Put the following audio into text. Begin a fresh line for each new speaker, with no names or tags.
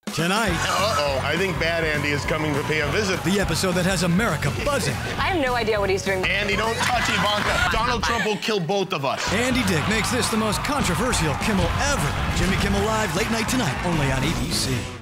Tonight.
Uh-oh. I think Bad Andy is coming to pay a visit.
The episode that has America buzzing.
I have no idea what he's doing.
Andy, don't touch Ivanka. Donald Trump will kill both of us.
Andy Dick makes this the most controversial Kimmel ever. Jimmy Kimmel Live, late night tonight, only on ABC.